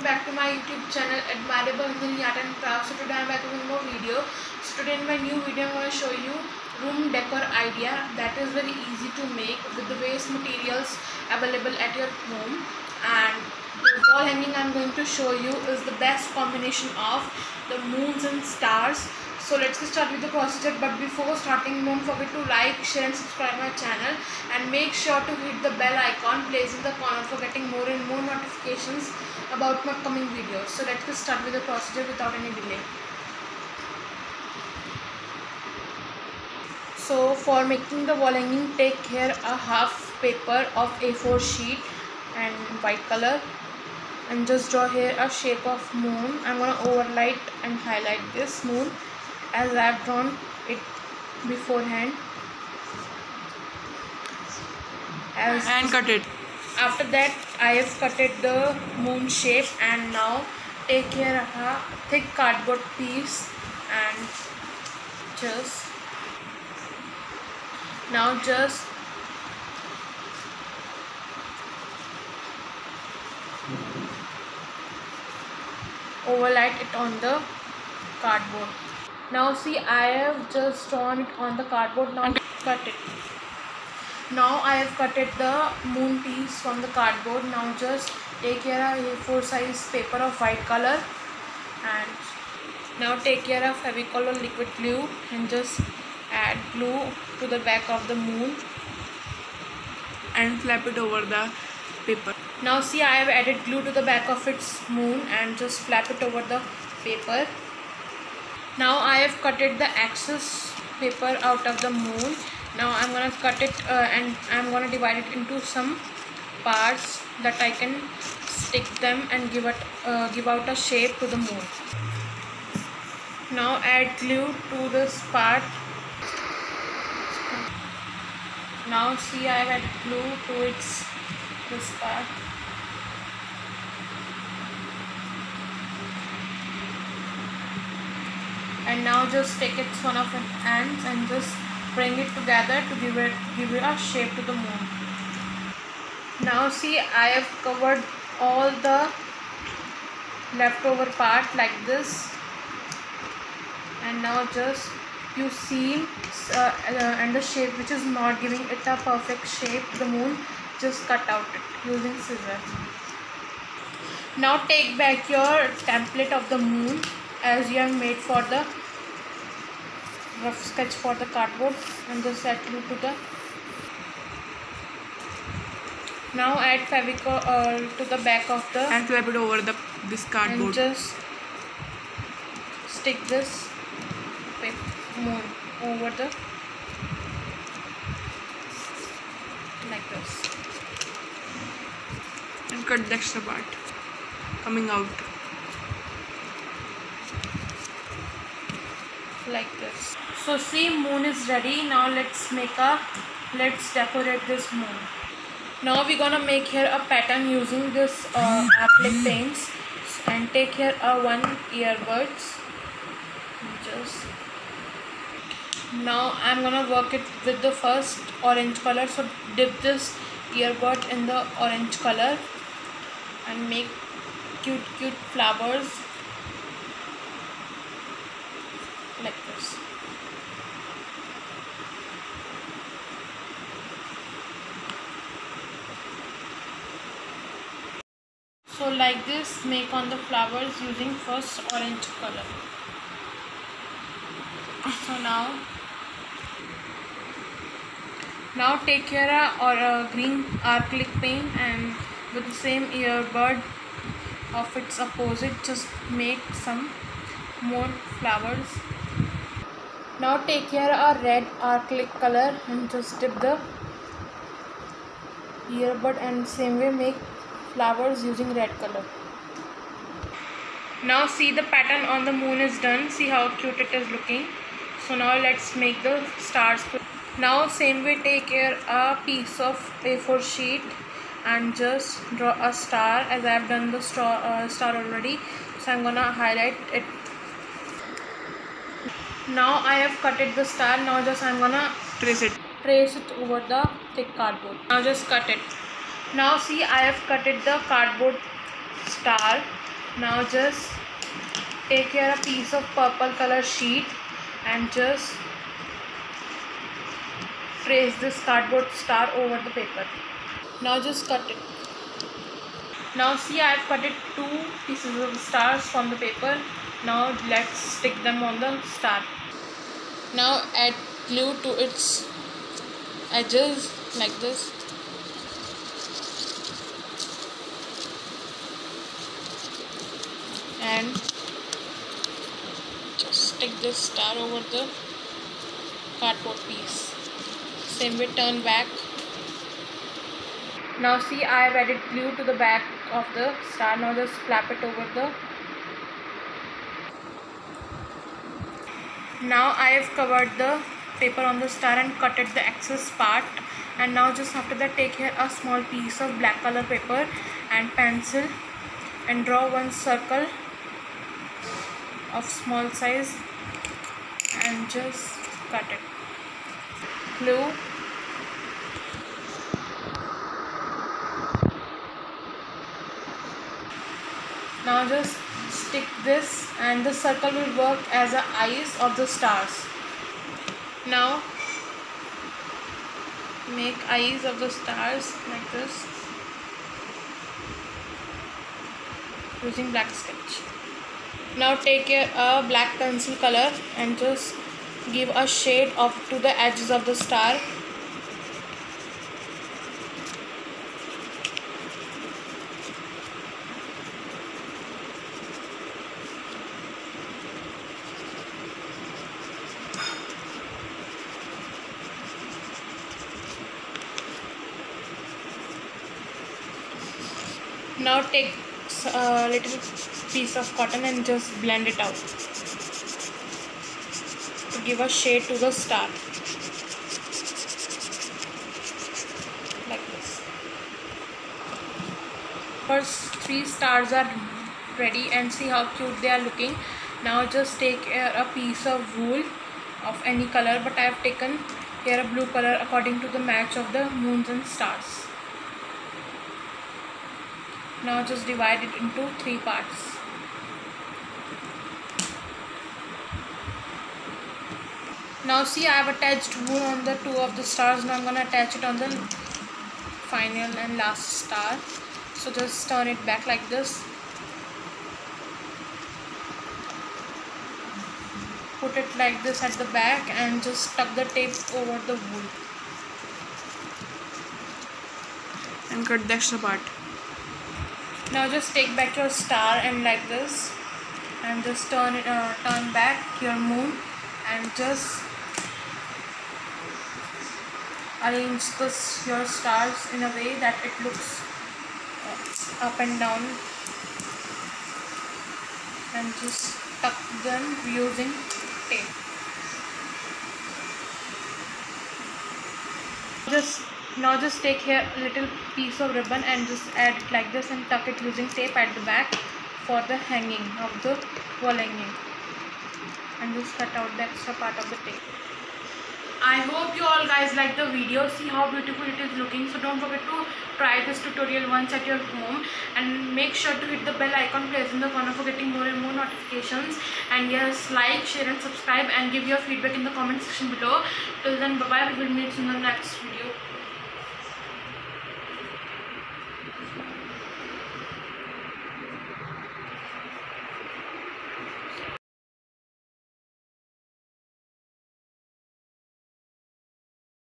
back to my YouTube channel Admirable Hinduni Art and Craft. So today I am back with more video. So today in my new video I am going to show you room decor idea that is very easy to make with the waste materials available at your home. And the wall hanging I am going to show you is the best combination of the moons and stars. So let's get started with the procedure, but before starting don't forget to like, share and subscribe my channel, and make sure to hit the bell icon placed in the corner for getting more and more notifications about my coming videos. So let's get started with the procedure without any delay. So for making the wall hanging, take here a half paper of A4 sheet and white color, and just draw here a shape of moon. I'm gonna overlight and highlight this moon as I have drawn it beforehand. And cut it. After that I have cutted the moon shape, and now take here a thick cardboard piece and just overlight it on the cardboard. Now see, I have just drawn it on the cardboard. Now cut it. Now I have cutted the moon piece from the cardboard. Now just take here a A4 size paper of white color, and now take here a Fevicol or liquid glue and just add glue to the back of the moon And flap it over the paper. Now see, I have added glue to the back of its moon and just flap it over the paper. Now I have cutted the excess paper out of the moon. Now I'm gonna cut it and I'm gonna divide it into some parts that I can stick them and give out a shape to the moon. Now add glue to this part. Now see, I have added glue to this part. And now just take its one of its ends and just bring it together to give it a shape to the moon. Now see, I have covered all the leftover part like this, and now just you see and the shape which is not giving it a perfect shape, the moon, just cut out it using scissors. Now take back your template of the moon as you have made for the rough sketch for the cardboard, and just add glue to the. Now add Fevicol to the back of the And flap it over this cardboard. and just stick this moon over the like this. And cut the extra part coming out. Like this. So see, moon is ready. Now let's decorate this moon. Now we're gonna make here a pattern using this acrylic paints, and take here one earbuds. Just now I'm gonna work it with the first orange color. So dip this earbud in the orange color and make cute flowers like this. So like this, make on the flowers using first orange color. So now take here a green acrylic paint, and with the same earbud of its opposite, just make some more flowers. Now take here a red acrylic color and just dip the earbud, and same way make flowers using red color. Now see, the pattern on the moon is done. See how cute it is looking. So now let's make the stars. Now same way, take here a piece of A4 sheet and just draw a star, as I have done the star already. So I'm gonna highlight it. Now I have cutted the star. Now just I'm gonna Trace it. over the thick cardboard. Now just cut it. Now see, I have cutted the cardboard star Now just take here a piece of purple color sheet and just trace this cardboard star over the paper. Now just cut it. Now see, I have cut it 2 pieces of stars from the paper. Now let's stick them on the star. Now add glue to its edges like this. And just stick this star over the cardboard piece. Same way, turn back. Now see, I have added glue to the back of the star. Now just flap it over the. Now I have covered the paper on the star and cutted the excess part. And now just after that, take here a small piece of black color paper and pencil and draw one circle of small size and just cut it. Glue. Now just stick this and the circle will work as the eyes of the stars. Now make eyes of the stars like this using black sketch. Now take a black pencil color and just give a shade to the edges of the star. Now take a little piece of cotton and just blend it out to give a shade to the star like this. First 3 stars are ready and see how cute they are looking. Now just take a piece of wool of any color, but I have taken here a blue color according to the match of the moons and stars. Now just divide it into 3 parts. Now see, I have attached wool on the 2 of the stars. Now I'm going to attach it on the final and last star. So just turn it back like this. Put it like this at the back and just tuck the tape over the wool. And cut the extra part. Now just take back your star and like this, and just turn back your moon and just arrange your stars in a way that it looks up and down, and just tuck them using tape. Now just take here a little piece of ribbon and just add it like this and tuck it using tape at the back for the hanging of the wall hanging, and just cut out the extra part of the tape. I hope you all guys like the video. See how beautiful it is looking. So don't forget to try this tutorial once at your home, and make sure to hit the bell icon placed in the corner for getting more and more notifications. And yes, like, share and subscribe, and give your feedback in the comment section below. Till then, bye bye. We will meet in the next video.